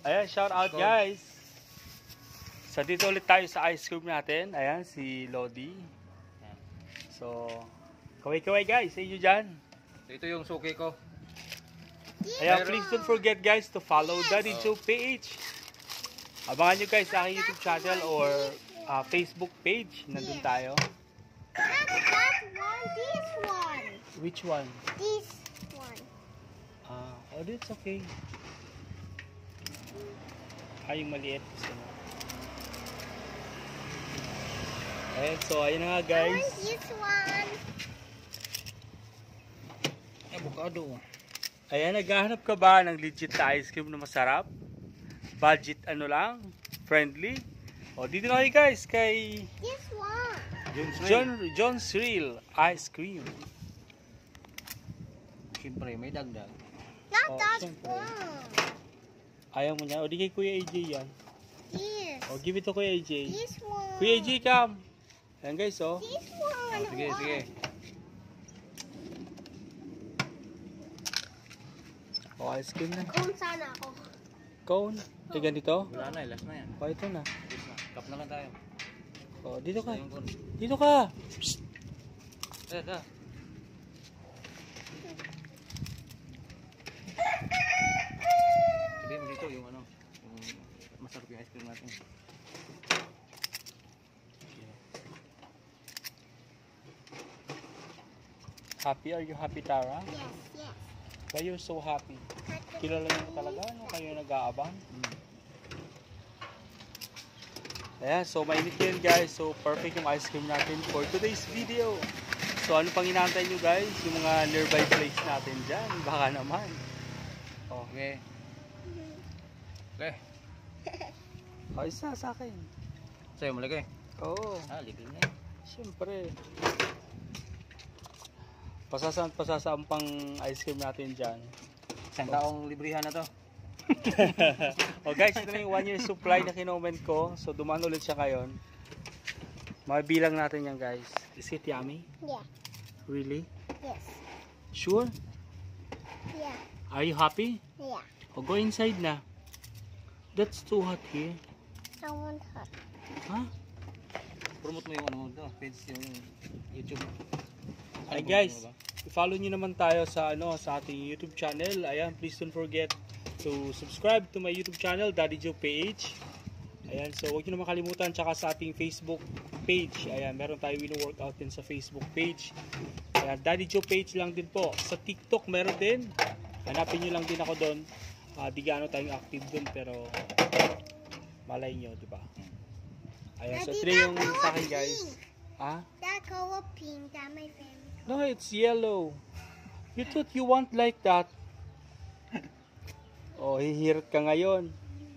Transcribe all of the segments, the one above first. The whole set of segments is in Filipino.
Ayan, shout out guys. So dito ulit tayo sa ice cream natin. Ayan, si Lodi. So, kaway-kaway guys, sa inyo dyan. Ito yung suki ko. Ayan, please don't forget guys to follow Daddy Joe PH. Abangan nyo guys sa aking YouTube channel or Facebook page. Nandun tayo. This one. Which one? This one. Oh, that's okay. Yung maliit. Ayan, so ayun na nga I guys. want this one. Avocado. Ayan, naghahanap ka ba ng legit na ice cream na masarap? Budget ano lang? Friendly? O, dito na kayo guys kay This one. John's Real Ice Cream. Siyempre, may dagdag. Not Oh, that siyempre. one. Ayaw mo niya? O, di kay Kuya AJ yan. This. O, give it to Kuya AJ. This one. Kuya AJ, come. Ayan guys, oh. This one. Sige, sige. O, ice cream na. Kung sana ako. Cone. Eh, ganito? Wala na, last na yan. O, ito na. Last na. Cup na lang tayo. O, dito ka. Yung cone. Dito ka. Psst. Da. Sabihin mo dito yung ano, yung masarap yung ice cream natin. Happy? Are you happy, Tara? Yes, yes. Why you're so happy? Kilala niyo talaga, no? Kayo nag-aabang. Ayan, so mainit yun guys. So perfect yung ice cream natin for today's video. So ano pang inaantay nyo guys? Yung mga nearby place natin dyan. Baka naman. Okay. Okay. O, isa sa akin. Sa'yo malagay. Oo, Libre na yan. syempre. Pasasaan pang ice cream natin dyan. Isang taong librihan na to. O guys, ito na yung 1 year supply na kinoment ko. So dumaan ulit siya ngayon. Mabilang natin yan guys. Is it yummy? Yeah. Really? Yes. Sure? Yeah. Are you happy? Yeah. O go inside na. That's too hot here. I want hot. Huh? Promote mo yung ano to, page yung YouTube. Hi guys, i-follow nyo naman tayo sa sa ating YouTube channel. Ayan, please don't forget to subscribe to my YouTube channel, Daddy Joe PH. Ayan, so huwag nyo naman kalimutan tsaka sa ating Facebook page. Ayan, meron tayo wino-workout din sa Facebook page. Ayan, Daddy Joe PH lang din po. Sa TikTok meron din. Hanapin nyo lang din ako doon. Di gaano tayong active doon pero malay nyo, di ba? Ayan, so ito yung sa akin guys. That color pink, that my favorite. No, it's yellow. You thought you want like that. Oh, hihirit ka ngayon.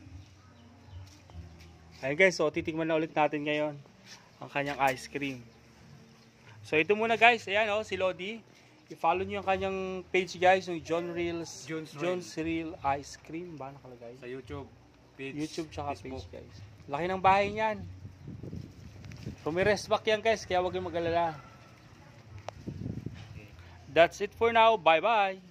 Ayan guys, so titikman na ulit natin ngayon ang kanyang ice cream. So ito muna guys, ayan si Lodi. I-follow nyo yung kanyang page guys, yung John's Real Ice Cream. Ba nakalagay? Sa YouTube page. YouTube tsaka Facebook. page guys. Laki ng bahay niyan. So may rest back yan guys, kaya huwag kayong mag-alala. That's it for now. Bye-bye.